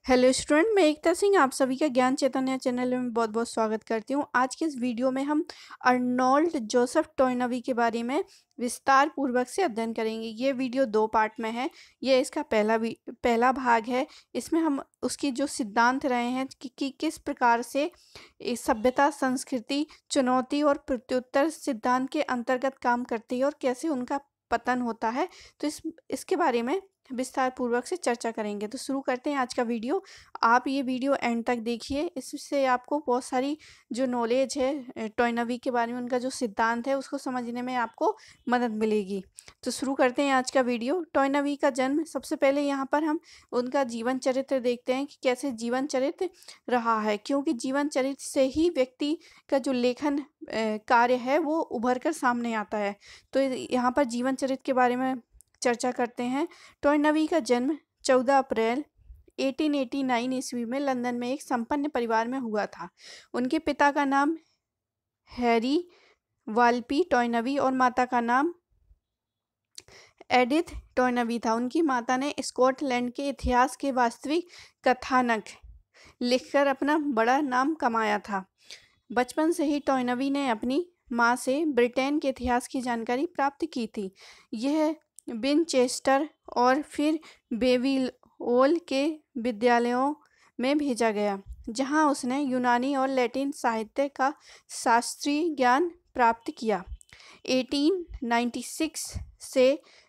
Hello student, मैं एकता सिंह आप सभी का ज्ञान चैतन्य चैनल में बहुत बहुत स्वागत करती हूँ। आज के इस वीडियो में हम अर्नोल्ड जोसेफ टॉयनबी के बारे में विस्तार पूर्वक से अध्ययन करेंगे। ये वीडियो 2 पार्ट में है। ये इसका पहला भाग है। इसमें हम उसकी जो सिद्धांत रहे हैं कि किस प्रकार से सभ्यता, संस्कृति, चुनौती और प्रत्युत्तर सिद्धांत के अंतर्गत काम करती है और कैसे उनका पतन होता है, तो इसके बारे में विस्तार पूर्वक से चर्चा करेंगे। तो शुरू करते हैं आज का वीडियो। आप ये वीडियो एंड तक देखिए, इससे आपको बहुत सारी जो नॉलेज है टॉयनबी के बारे में, उनका जो सिद्धांत है उसको समझने में आपको मदद मिलेगी। तो शुरू करते हैं आज का वीडियो। टॉयनबी का जन्म, सबसे पहले यहाँ पर हम उनका जीवन चरित्र देखते हैं कि कैसे जीवन चरित्र रहा है, क्योंकि जीवन चरित्र से ही व्यक्ति का जो लेखन कार्य है वो उभर कर सामने आता है। तो यहाँ पर जीवन चरित्र के बारे में चर्चा करते हैं। टॉयनबी का जन्म 14 अप्रैल 1889 ईस्वी में लंदन में एक संपन्न परिवार में हुआ था। उनके पिता का नाम हैरी वाल्पी टॉयनबी और माता का नाम एडिथ टॉयनबी था। उनकी माता ने स्कॉटलैंड के इतिहास के वास्तविक कथानक लिखकर अपना बड़ा नाम कमाया था। बचपन से ही टॉयनबी ने अपनी माँ से ब्रिटेन के इतिहास की जानकारी प्राप्त की थी। यह विनचेस्टर और फिर बेविलोल के विद्यालयों में भेजा गया, जहां उसने यूनानी और लैटिन साहित्य का शास्त्रीय ज्ञान प्राप्त किया। 1896 से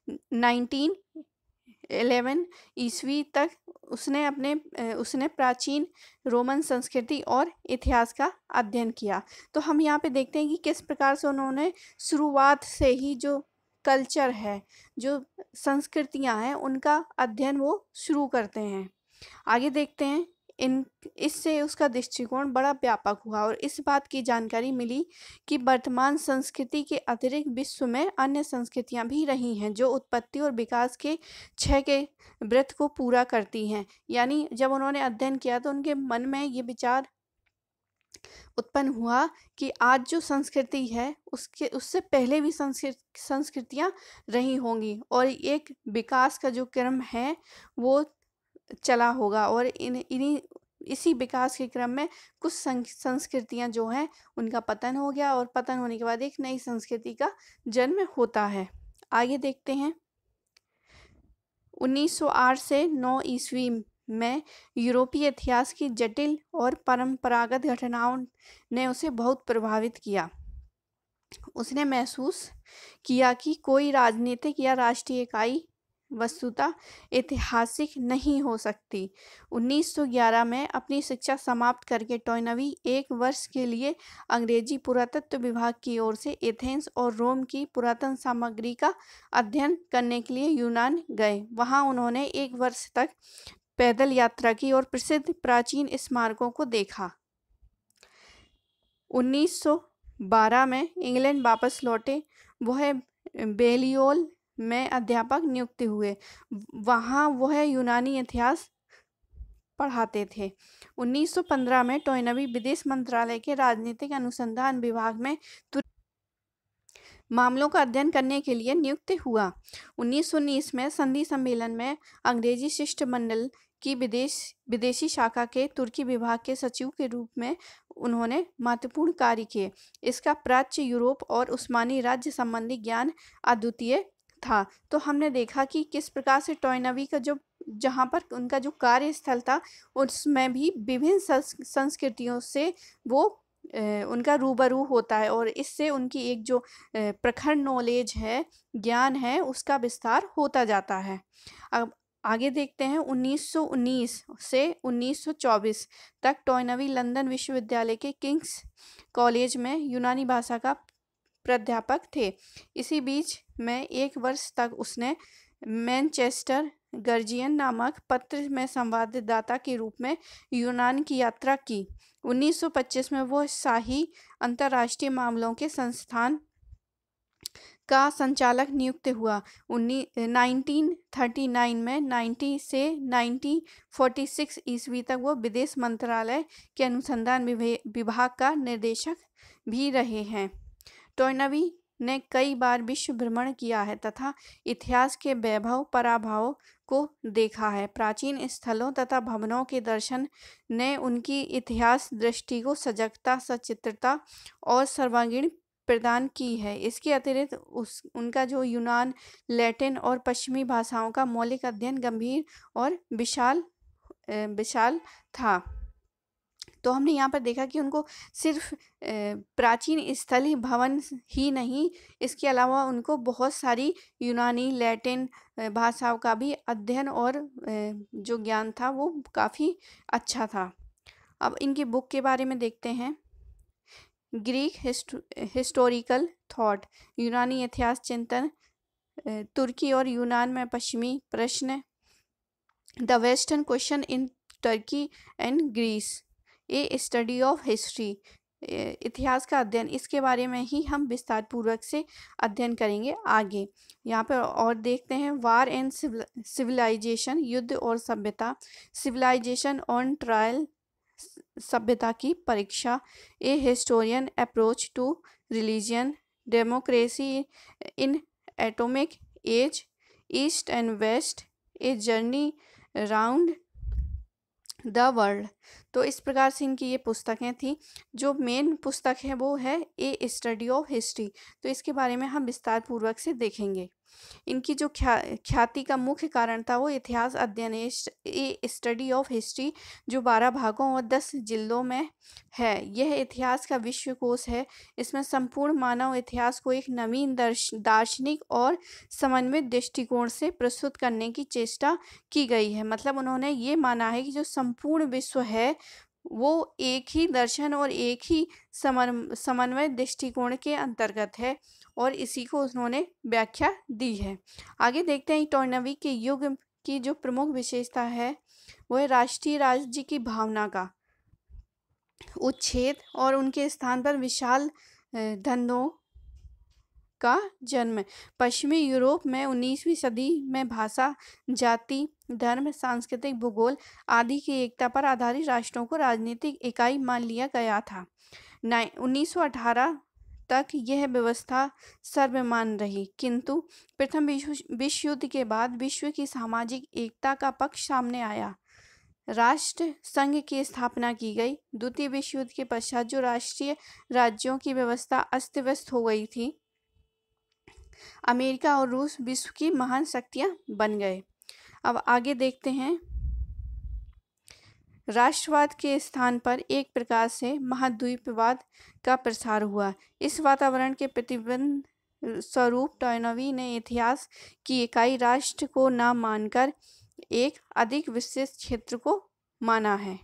1911 ईस्वी तक उसने प्राचीन रोमन संस्कृति और इतिहास का अध्ययन किया। तो हम यहाँ पे देखते हैं कि किस प्रकार से उन्होंने शुरुआत से ही जो कल्चर है, जो संस्कृतियां हैं, उनका अध्ययन वो शुरू करते हैं। आगे देखते हैं। इससे उसका दृष्टिकोण बड़ा व्यापक हुआ और इस बात की जानकारी मिली कि वर्तमान संस्कृति के अतिरिक्त विश्व में अन्य संस्कृतियां भी रही हैं जो उत्पत्ति और विकास के क्षय के व्रत को पूरा करती हैं। यानी जब उन्होंने अध्ययन किया तो उनके मन में ये विचार उत्पन्न हुआ कि आज जो संस्कृति है उससे पहले भी संस्कृतियां रही होंगी और एक विकास का जो क्रम है वो चला होगा और इसी विकास के क्रम में कुछ संस्कृतियां जो हैं उनका पतन हो गया और पतन होने के बाद एक नई संस्कृति का जन्म होता है। आगे देखते हैं। 1908 से 9 ईस्वी में यूरोपीय इतिहास की जटिल और परंपरागत घटनाओं ने उसे बहुत प्रभावित किया। उसने महसूस किया कि कोई राजनीतिक या राष्ट्रीय इकाई वस्तुतः ऐतिहासिक नहीं हो सकती। 1911 में अपनी शिक्षा समाप्त करके टॉयनबी 1 वर्ष के लिए अंग्रेजी पुरातत्व विभाग की ओर से एथेंस और रोम की पुरातन सामग्री का अध्ययन करने के लिए यूनान गए। वहां उन्होंने 1 वर्ष तक पैदल यात्रा की और प्रसिद्ध प्राचीन स्मारकों को देखा। 1912 में इंग्लैंड वापस लौटे। वह बेलियोल में अध्यापक नियुक्त हुए। वहां वह यूनानी इतिहास पढ़ाते थे। 1915 में टॉयनबी विदेश मंत्रालय के राजनीतिक अनुसंधान विभाग में मामलों का अध्ययन करने के लिए नियुक्त हुआ। 1919 में संधि सम्मेलन में अंग्रेजी शिष्टमंडल की विदेशी शाखा के तुर्की विभाग के सचिव के रूप में उन्होंने महत्वपूर्ण कार्य किए। इसका प्राच्य यूरोप और उस्मानी राज्य संबंधी ज्ञान अद्वितीय था। तो हमने देखा कि किस प्रकार से टॉयनबी का जहाँ पर उनका जो कार्यस्थल था उसमें भी विभिन्न संस्कृतियों से वो उनका रूबरू होता है और इससे उनकी एक जो प्रखर नॉलेज है, ज्ञान है, उसका विस्तार होता जाता है। अब आगे देखते हैं। 1919 से 1924 तक टॉयनबी लंदन विश्वविद्यालय के किंग्स कॉलेज में यूनानी भाषा का प्राध्यापक थे। इसी बीच में 1 वर्ष तक उसने मैनचेस्टर गर्जियन नामक पत्र में संवाददाता के रूप में यूनान की यात्रा की। 1925 में वो शाही अंतर्राष्ट्रीय मामलों के संस्थान का संचालक नियुक्त हुआ। 1939 में 90 से 1946 ईस्वी तक वो विदेश मंत्रालय के अनुसंधान विभाग का निर्देशक भी रहे हैं। टॉयनबी ने कई बार विश्व भ्रमण किया है तथा इतिहास के वैभव पराभव को देखा है। प्राचीन स्थलों तथा भवनों के दर्शन ने उनकी इतिहास दृष्टि को सजगता, सचित्रता और सर्वांगीण प्रदान की है। इसके अतिरिक्त उनका जो यूनान, लैटिन और पश्चिमी भाषाओं का मौलिक अध्ययन गंभीर और विशाल था। तो हमने यहाँ पर देखा कि उनको सिर्फ प्राचीन स्थल ही भवन ही नहीं, इसके अलावा उनको बहुत सारी यूनानी, लैटिन भाषाओं का भी अध्ययन और जो ज्ञान था वो काफ़ी अच्छा था। अब इनकी बुक के बारे में देखते हैं। ग्रीक हिस्टोरिकल थॉट, यूनानी इतिहास चिंतन, तुर्की और यूनान में पश्चिमी प्रश्न, the western question in Turkey and Greece, a study of history, इतिहास का अध्ययन। इसके बारे में ही हम विस्तार पूर्वक से अध्ययन करेंगे आगे। यहाँ पर और देखते हैं वार एंड सिविलाइजेशन, युद्ध और सभ्यता, सिविलाइजेशन ऑन ट्रायल, सभ्यता की परीक्षा, a historian approach to religion, democracy in atomic age, east and west, a journey round the world. तो इस प्रकार से इनकी ये पुस्तकें थी। जो मेन पुस्तक है वो है ए स्टडी ऑफ हिस्ट्री। तो इसके बारे में हम विस्तार पूर्वक से देखेंगे। इनकी जो ख्याति का मुख्य कारण था वो इतिहास अध्ययन, ए स्टडी ऑफ हिस्ट्री, जो 12 भागों और 10 जिल्दों में है। यह इतिहास का विश्वकोश है। इसमें संपूर्ण मानव इतिहास को एक नवीन दार्शनिक और समन्वित दृष्टिकोण से प्रस्तुत करने की चेष्टा की गई है। मतलब उन्होंने ये माना है कि जो संपूर्ण विश्व है वो एक ही दर्शन और एक ही समन्वय दृष्टिकोण के अंतर्गत है और इसी को उन्होंने व्याख्या दी है। आगे देखते हैं टॉयनबी के युग की जो प्रमुख विशेषता है वो है राष्ट्रीय राज्य की भावना का उच्छेद और उनके स्थान पर विशाल धंधों का जन्म। पश्चिमी यूरोप में 19वीं सदी में भाषा, जाति, धर्म, सांस्कृतिक भूगोल आदि की एकता पर आधारित राष्ट्रों को राजनीतिक इकाई मान लिया गया था। 1918 तक यह व्यवस्था सर्वमान्य रही, किंतु प्रथम विश्व युद्ध के बाद विश्व की सामाजिक एकता का पक्ष सामने आया। राष्ट्र संघ की स्थापना की गई। द्वितीय विश्व युद्ध के पश्चात जो राष्ट्रीय राज्यों की व्यवस्था अस्त व्यस्त हो गई थी, अमेरिका और रूस विश्व की महान शक्तियां बन गए। अब आगे देखते हैं। राष्ट्रवाद के स्थान पर एक प्रकार से महाद्वीपवाद का प्रसार हुआ। इस वातावरण के प्रतिबंध स्वरूप टॉयनबी ने इतिहास की इकाई राष्ट्र को न मानकर एक अधिक विशेष क्षेत्र को माना है।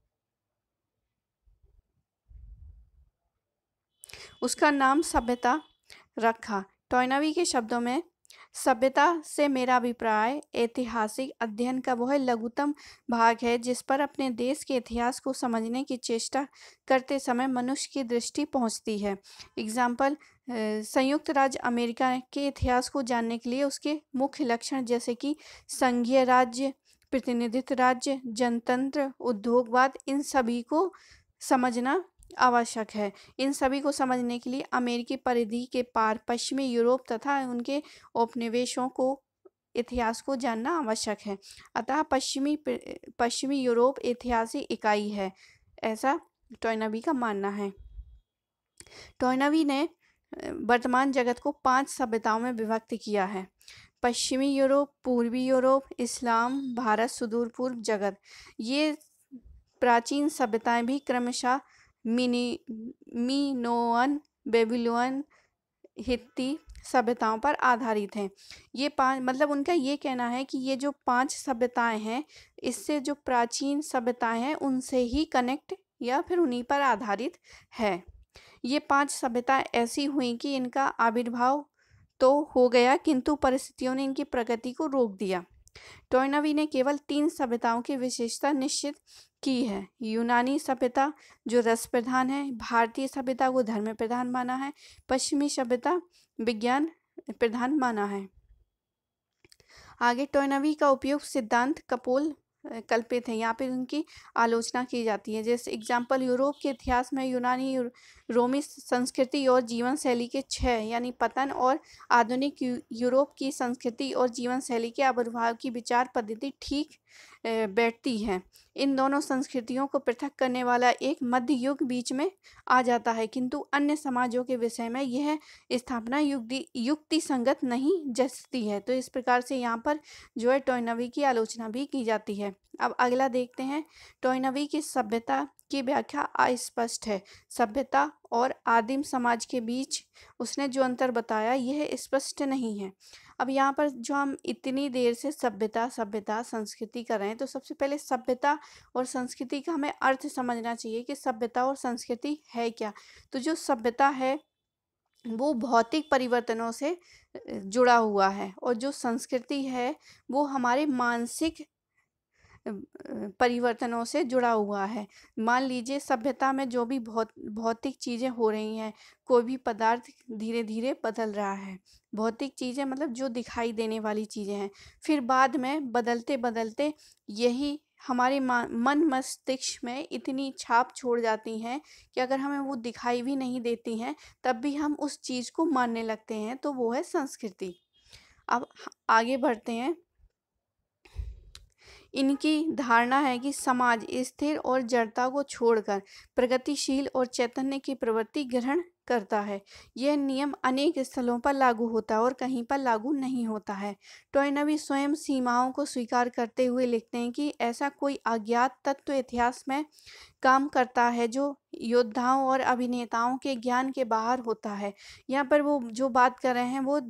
उसका नाम सभ्यता रखा। टॉयनबी के शब्दों में सभ्यता से मेरा अभिप्राय ऐतिहासिक अध्ययन का वह लघुतम भाग है जिस पर अपने देश के इतिहास को समझने की चेष्टा करते समय मनुष्य की दृष्टि पहुंचती है। एग्जाम्पल, संयुक्त राज्य अमेरिका के इतिहास को जानने के लिए उसके मुख्य लक्षण जैसे कि संघीय राज्य, प्रतिनिधित्व राज्य, जनतंत्र, उद्योगवाद, इन सभी को समझना आवश्यक है। इन सभी को समझने के लिए अमेरिकी परिधि के पार पश्चिमी यूरोप तथा उनके उपनिवेशों को इतिहास को जानना आवश्यक है। अतः पश्चिमी यूरोप ऐतिहासिक इकाई है, ऐसा टॉयनबी का मानना है। टॉयनबी ने वर्तमान जगत को 5 सभ्यताओं में विभक्त किया है। पश्चिमी यूरोप, पूर्वी यूरोप, इस्लाम, भारत, सुदूर पूर्व जगत। ये प्राचीन सभ्यताएं भी क्रमशः मिनोअन, बेबीलोन, हित्ती सभ्यताओं पर आधारित हैं। ये 5 मतलब उनका ये कहना है कि ये जो 5 सभ्यताएं हैं, इससे जो प्राचीन सभ्यताएं हैं उनसे ही कनेक्ट या फिर उन्हीं पर आधारित है। ये 5 सभ्यताएं ऐसी हुई कि इनका आविर्भाव तो हो गया किंतु परिस्थितियों ने इनकी प्रगति को रोक दिया। टॉयनबी ने केवल 3 सभ्यताओं की विशेषता निश्चित की है। यूनानी सभ्यता जो रस प्रधान है, भारतीय सभ्यता को धर्म प्रधान माना है, पश्चिमी सभ्यता विज्ञान प्रधान माना है। आगे टॉयनबी का उपयोग सिद्धांत कपोल कल्पित है, यहाँ पे उनकी आलोचना की जाती है। जैसे एग्जाम्पल, यूरोप के इतिहास में यूनानी रोमी संस्कृति और जीवन शैली के क्षय यानी पतन और आधुनिक यूरोप की संस्कृति और जीवन शैली के आविर्भाव की विचार पद्धति ठीक बैठती है। इन दोनों संस्कृतियों को पृथक करने वाला एक मध्य युग बीच में आ जाता है, किंतु अन्य समाजों के विषय में यह स्थापना युक्ति संगत नहीं जचती है। तो इस प्रकार से यहाँ पर जो है टॉयनबी की आलोचना भी की जाती है। अब अगला देखते हैं, टॉयनबी की सभ्यता की व्याख्या अस्पष्ट है। सभ्यता और आदिम समाज के बीच उसने जो अंतर बताया यह स्पष्ट नहीं है। अब यहाँ पर जो हम इतनी देर से सभ्यता सभ्यता संस्कृति कर रहे हैं, तो सबसे पहले सभ्यता और संस्कृति का हमें अर्थ समझना चाहिए कि सभ्यता और संस्कृति है क्या। तो जो सभ्यता है वो भौतिक परिवर्तनों से जुड़ा हुआ है, और जो संस्कृति है वो हमारे मानसिक परिवर्तनों से जुड़ा हुआ है। मान लीजिए सभ्यता में जो भी भौतिक चीज़ें हो रही हैं, कोई भी पदार्थ धीरे धीरे बदल रहा है। भौतिक चीज़ें मतलब जो दिखाई देने वाली चीज़ें हैं, फिर बाद में बदलते बदलते यही हमारे मन मस्तिष्क में इतनी छाप छोड़ जाती हैं कि अगर हमें वो दिखाई भी नहीं देती हैं तब भी हम उस चीज़ को मानने लगते हैं, तो वो है संस्कृति। अब आगे बढ़ते हैं। इनकी धारणा है कि समाज स्थिर और जड़ता को छोड़कर प्रगतिशील और चैतन्य की प्रवृत्ति ग्रहण करता है। यह नियम अनेक स्थलों पर लागू होता है और कहीं पर लागू नहीं होता है। टॉयनबी स्वयं सीमाओं को स्वीकार करते हुए लिखते हैं कि ऐसा कोई अज्ञात तत्व इतिहास में काम करता है जो योद्धाओं और अभिनेताओं के ज्ञान के बाहर होता है। यहाँ पर वो जो बात कर रहे हैं वो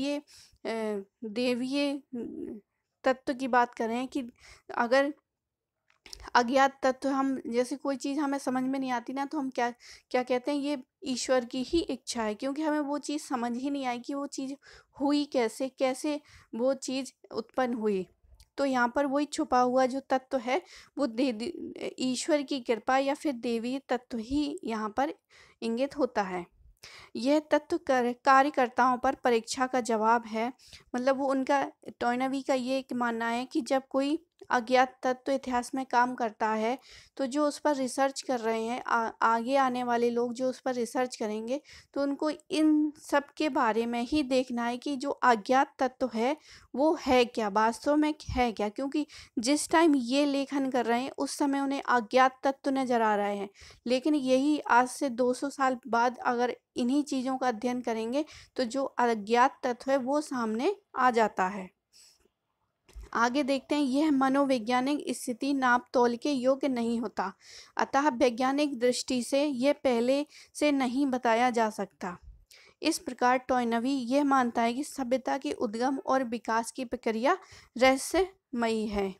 देवीय तत्व की बात कर रहे हैं कि अगर अज्ञात तत्व, हम जैसे कोई चीज़ हमें समझ में नहीं आती ना, तो हम क्या क्या कहते हैं, ये ईश्वर की ही इच्छा है, क्योंकि हमें वो चीज़ समझ ही नहीं आई कि वो चीज़ हुई कैसे, कैसे वो चीज़ उत्पन्न हुई। तो यहाँ पर वही छुपा हुआ जो तत्व है वो ईश्वर की कृपा या फिर देवी तत्व ही यहाँ पर इंगित होता है। यह तत्व कार्यकर्ताओं पर परीक्षा का जवाब है। मतलब वो उनका, टॉयनबी का ये एक मानना है कि जब कोई अज्ञात तत्व इतिहास में काम करता है तो जो उस पर रिसर्च कर रहे हैं, आगे आने वाले लोग जो उस पर रिसर्च करेंगे, तो उनको इन सब के बारे में ही देखना है कि जो अज्ञात तत्व है वो है क्या, वास्तव में है क्या। क्योंकि जिस टाइम ये लेखन कर रहे हैं उस समय उन्हें अज्ञात तत्व नजर आ रहे हैं, लेकिन यही आज से 200 साल बाद अगर इन्हीं चीज़ों का अध्ययन करेंगे तो जो अज्ञात तत्व है वो सामने आ जाता है। आगे देखते हैं, यह मनोवैज्ञानिक स्थिति नाप तोल के योग्य नहीं होता, अतः वैज्ञानिक दृष्टि से यह पहले से नहीं बताया जा सकता। इस प्रकार टॉयनबी यह मानता है कि सभ्यता के उद्गम और विकास की प्रक्रिया रहस्यमयी है।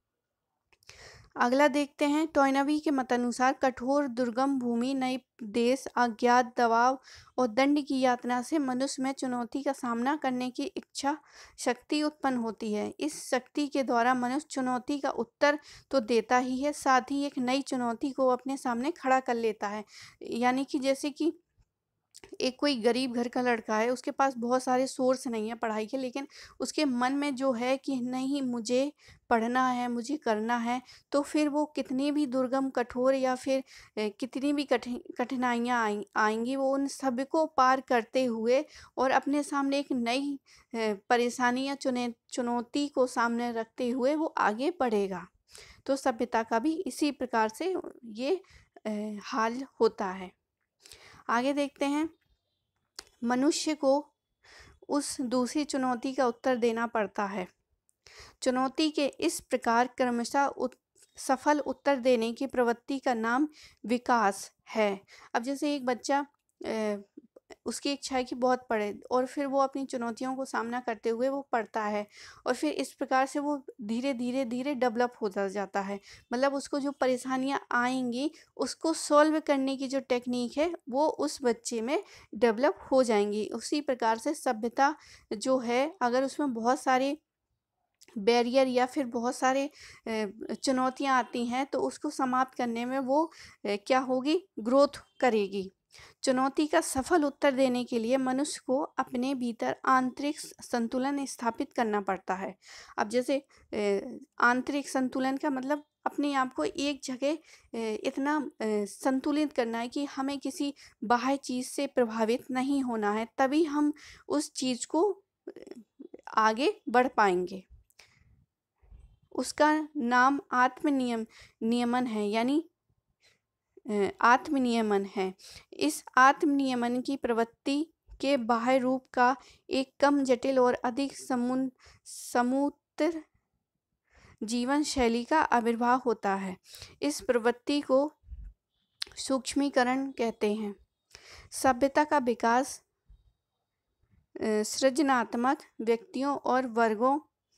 अगला देखते हैं, टॉयनबी के मतानुसार कठोर दुर्गम भूमि, नए देश, अज्ञात दबाव और दंड की यातना से मनुष्य में चुनौती का सामना करने की इच्छा शक्ति उत्पन्न होती है। इस शक्ति के द्वारा मनुष्य चुनौती का उत्तर तो देता ही है, साथ ही एक नई चुनौती को अपने सामने खड़ा कर लेता है। यानी कि जैसे कि एक कोई गरीब घर का लड़का है, उसके पास बहुत सारे सोर्स नहीं है पढ़ाई के, लेकिन उसके मन में जो है कि नहीं मुझे पढ़ना है, मुझे करना है, तो फिर वो कितनी भी दुर्गम कठोर या फिर कितनी भी कठिनाइयाँ आएंगी, वो उन सब को पार करते हुए और अपने सामने एक नई परेशानी या चुनौती को सामने रखते हुए वो आगे बढ़ेगा। तो सभ्यता का भी इसी प्रकार से ये हाल होता है। आगे देखते हैं, मनुष्य को उस दूसरी चुनौती का उत्तर देना पड़ता है। चुनौती के इस प्रकार क्रमशः सफल उत्तर देने की प्रवृत्ति का नाम विकास है। अब जैसे एक बच्चा उसकी इच्छा है कि बहुत पढ़े, और फिर वो अपनी चुनौतियों को सामना करते हुए वो पढ़ता है, और फिर इस प्रकार से वो धीरे धीरे धीरे डेवलप होता जाता है। मतलब उसको जो परेशानियां आएंगी उसको सॉल्व करने की जो टेक्निक है वो उस बच्चे में डेवलप हो जाएंगी। उसी प्रकार से सभ्यता जो है, अगर उसमें बहुत सारे बैरियर या फिर बहुत सारे चुनौतियां आती हैं तो उसको समाप्त करने में वो क्या होगी, ग्रोथ करेगी। चुनौती का सफल उत्तर देने के लिए मनुष्य को अपने भीतर आंतरिक संतुलन स्थापित करना पड़ता है। अब जैसे आंतरिक संतुलन का मतलब अपने आप को एक जगह इतना संतुलित करना है कि हमें किसी बाह्य चीज़ से प्रभावित नहीं होना है, तभी हम उस चीज़ को आगे बढ़ पाएंगे। उसका नाम नियमन है, यानी आत्मनियमन है। इस आत्मनियमन की प्रवृत्ति के बाह्य रूप का एक कम जटिल और अधिक समूत्र जीवन शैली का आविर्भाव होता है। इस प्रवृत्ति को सूक्ष्मीकरण कहते हैं। सभ्यता का विकास सृजनात्मक व्यक्तियों और वर्गों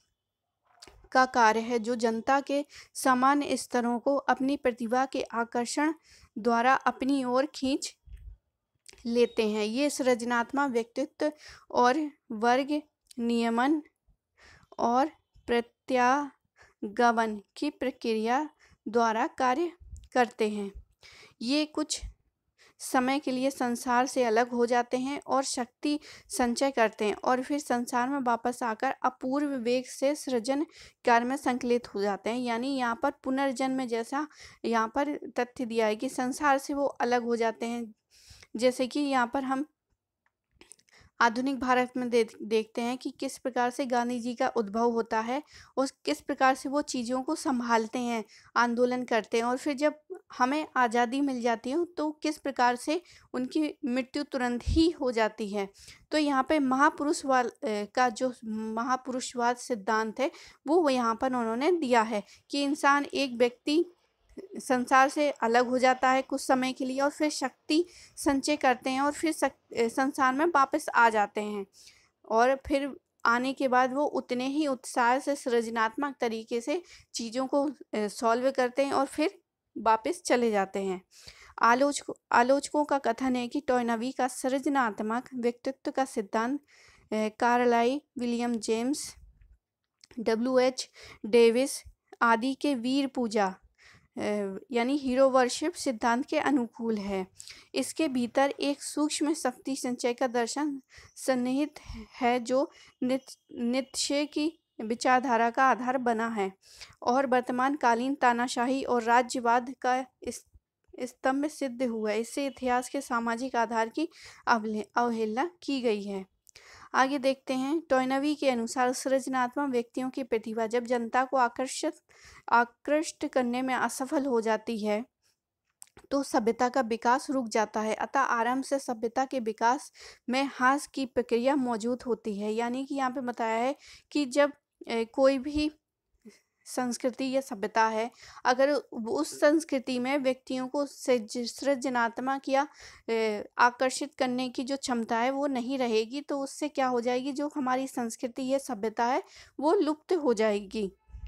का कार्य है, जो जनता के सामान्य स्तरों को अपनी प्रतिभा के आकर्षण द्वारा अपनी ओर खींच लेते हैं। ये सृजनात्मक व्यक्तित्व और वर्ग नियमन और प्रत्यागमन की प्रक्रिया द्वारा कार्य करते हैं। ये कुछ समय के लिए संसार से अलग हो जाते हैं और शक्ति संचय करते हैं, और फिर संसार में वापस आकर अपूर्व वेग से सृजन कार्य में संकलित हो जाते हैं। यानी यहाँ पर पुनर्जन्म जैसा यहाँ पर तथ्य दिया है कि संसार से वो अलग हो जाते हैं। जैसे कि यहाँ पर हम आधुनिक भारत में देखते हैं कि किस प्रकार से गांधी जी का उद्भव होता है और किस प्रकार से वो चीज़ों को संभालते हैं, आंदोलन करते हैं, और फिर जब हमें आज़ादी मिल जाती है तो किस प्रकार से उनकी मृत्यु तुरंत ही हो जाती है। तो यहाँ पे महापुरुषवाद का जो महापुरुषवाद सिद्धांत है वो यहाँ पर उन्होंने दिया है कि इंसान एक व्यक्ति संसार से अलग हो जाता है कुछ समय के लिए और फिर शक्ति संचय करते हैं और फिर संसार में वापस आ जाते हैं, और फिर आने के बाद वो उतने ही उत्साह से सृजनात्मक तरीके से चीज़ों को सॉल्व करते हैं और फिर वापस चले जाते हैं। आलोचकों का कथन है कि टॉयनबी का सृजनात्मक व्यक्तित्व का सिद्धांत Carlisle, William James, W.H. Davis आदि के वीर पूजा यानी हीरो वर्शिप सिद्धांत के अनुकूल है। इसके भीतर एक सूक्ष्म शक्ति संचय का दर्शन सन्निहित है जो नीत्शे की विचारधारा का आधार बना है और वर्तमान कालीन तानाशाही और राज्यवाद का स्तंभ सिद्ध हुआ है। इससे इतिहास के सामाजिक आधार की अवहेलना की गई है। आगे देखते हैं। टॉयनबी के अनुसार सृजनात्मक व्यक्तियों की प्रतिभा जब जनता को आकृष्ट करने में असफल हो जाती है तो सभ्यता का विकास रुक जाता है। अतः आरंभ से सभ्यता के विकास में ह्रास की प्रक्रिया मौजूद होती है। यानी कि यहाँ पे बताया है कि जब कोई भी संस्कृति या सभ्यता है, अगर उस संस्कृति में व्यक्तियों को सृजनात्मक या आकर्षित करने की जो क्षमता है वो नहीं रहेगी तो उससे क्या हो जाएगी, जो हमारी संस्कृति या सभ्यता है वो लुप्त हो जाएगी।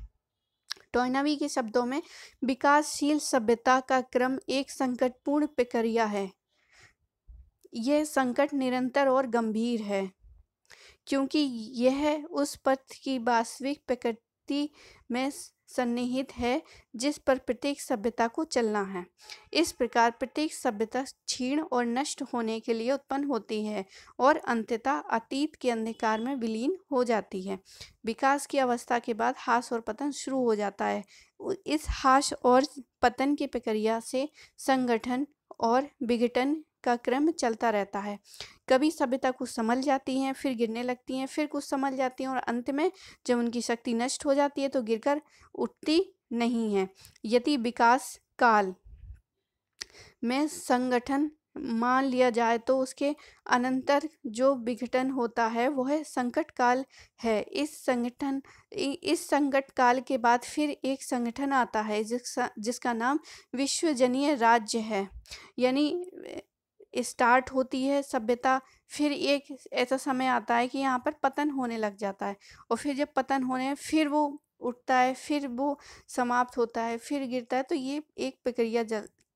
टॉयनबी के शब्दों में विकासशील सभ्यता का क्रम एक संकटपूर्ण प्रक्रिया है। यह संकट निरंतर और गंभीर है क्योंकि यह उस पथ की वास्तविक प्रकृति में सन्निहित है जिस पर प्रत्येक सभ्यता को चलना है। इस प्रकार प्रत्येक सभ्यता क्षीण और नष्ट होने के लिए उत्पन्न होती है और अंततः अतीत के अंधकार में विलीन हो जाती है। विकास की अवस्था के बाद ह्रास और पतन शुरू हो जाता है। इस ह्रास और पतन की प्रक्रिया से संगठन और विघटन का क्रम चलता रहता है। कभी सभ्यता कुछ संभल जाती हैं, फिर गिरने लगती हैं, फिर कुछ संभल जाती हैं और अंत में जब उनकी शक्ति नष्ट हो जाती है तो गिरकर उठती नहीं है। यदि विकास काल में संगठन मान लिया जाए तो उसके अनंतर जो विघटन होता है वह संकट काल है। इस संकट काल के बाद फिर एक संगठन आता है जिसका नाम विश्वजनीय राज्य है। यानी स्टार्ट होती है सभ्यता, फिर एक ऐसा समय आता है कि यहाँ पर पतन होने लग जाता है और फिर जब पतन होने फिर वो उठता है, फिर वो समाप्त होता है, फिर गिरता है। तो ये एक प्रक्रिया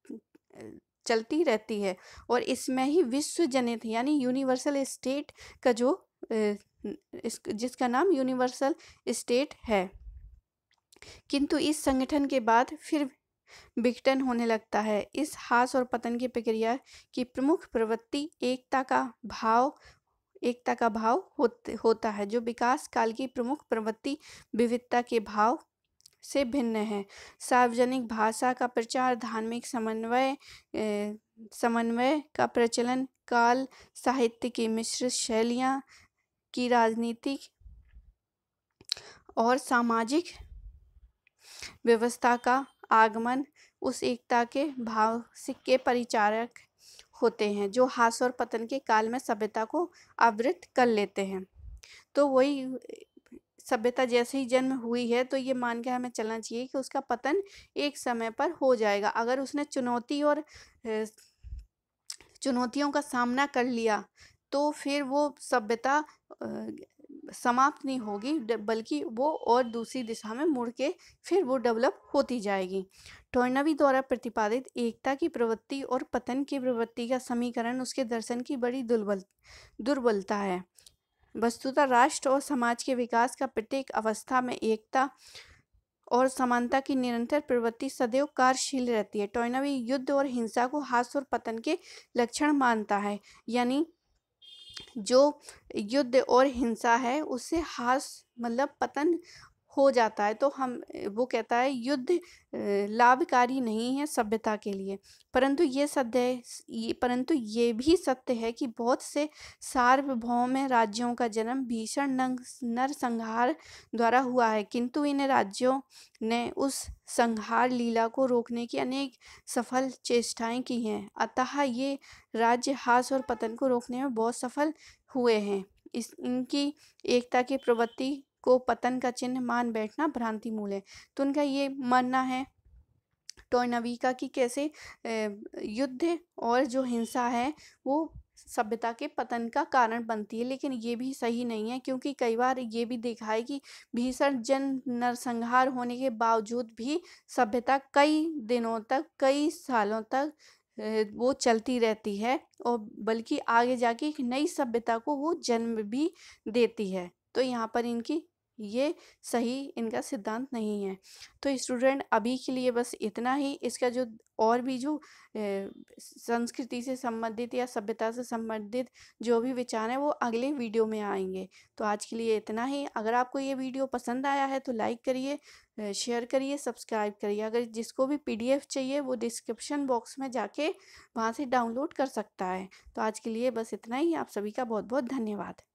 चलती रहती है और इसमें ही विश्व जनित यानी यूनिवर्सल स्टेट का जो जिसका नाम यूनिवर्सल स्टेट है। किंतु इस संगठन के बाद फिर विघटन होने लगता है। इस ह्रास और पतन की प्रक्रिया की प्रमुख प्रवृत्ति एकता का भाव होता है, जो विकास काल की प्रमुख प्रवृत्ति विविधता के भाव से भिन्न है। सार्वजनिक भाषा का प्रचार, धार्मिक समन्वय का प्रचलन, काल साहित्य की मिश्रित शैलियाँ की राजनीतिक और सामाजिक व्यवस्था का आगमन उस एकता के भाव के परिचारक होते हैं, जो ह्रास और पतन के काल में सभ्यता को आवृत कर लेते हैं। तो वही सभ्यता जैसे ही जन्म हुई है, तो ये मान के हमें चलना चाहिए कि उसका पतन एक समय पर हो जाएगा। अगर उसने चुनौतियों का सामना कर लिया, तो फिर वो सभ्यता समाप्त नहीं होगी, बल्कि वो और दूसरी दिशा में मुड़ के फिर वो डेवलप होती जाएगी। टॉयनबी द्वारा प्रतिपादित एकता की प्रवृत्ति और पतन की प्रवृत्ति का समीकरण उसके दर्शन की बड़ी दुर्बलता है। वस्तुतः राष्ट्र और समाज के विकास का प्रत्येक अवस्था में एकता और समानता की निरंतर प्रवृत्ति सदैव कार्यशील रहती है। टॉयनबी युद्ध और हिंसा को ह्रास और पतन के लक्षण मानता है, यानी जो युद्ध और हिंसा है उससे ह्रास मतलब पतन हो जाता है, तो वो कहता है युद्ध लाभकारी नहीं है सभ्यता के लिए। परंतु ये भी सत्य है कि बहुत से सार्वभौम राज्यों का जन्म भीषण नरसंहार द्वारा हुआ है, किंतु इन राज्यों ने उस संहार लीला को रोकने की अनेक सफल चेष्टाएं की हैं। अतः ये राज्य ह्रास और पतन को रोकने में बहुत सफल हुए हैं। इनकी एकता की प्रवृत्ति को पतन का चिन्ह मान बैठना भ्रांति मूल है। तो उनका ये मानना है टॉयनबी का कि कैसे युद्ध और जो हिंसा है वो सभ्यता के पतन का कारण बनती है, लेकिन ये भी सही नहीं है, क्योंकि कई बार ये भी देखा है कि भीषण नरसंहार होने के बावजूद भी सभ्यता कई दिनों तक, कई सालों तक वो चलती रहती है, और बल्कि आगे जाके एक नई सभ्यता को वो जन्म भी देती है। तो यहाँ पर ये सही इनका सिद्धांत नहीं है। तो स्टूडेंट अभी के लिए बस इतना ही। इसका जो और भी जो संस्कृति से संबंधित या सभ्यता से संबंधित जो भी विचार हैं वो अगले वीडियो में आएंगे। तो आज के लिए इतना ही। अगर आपको ये वीडियो पसंद आया है तो लाइक करिए, शेयर करिए, सब्सक्राइब करिए। अगर जिसको भी PDF चाहिए वो डिस्क्रिप्शन बॉक्स में जाके वहाँ से डाउनलोड कर सकता है। तो आज के लिए बस इतना ही। आप सभी का बहुत बहुत धन्यवाद।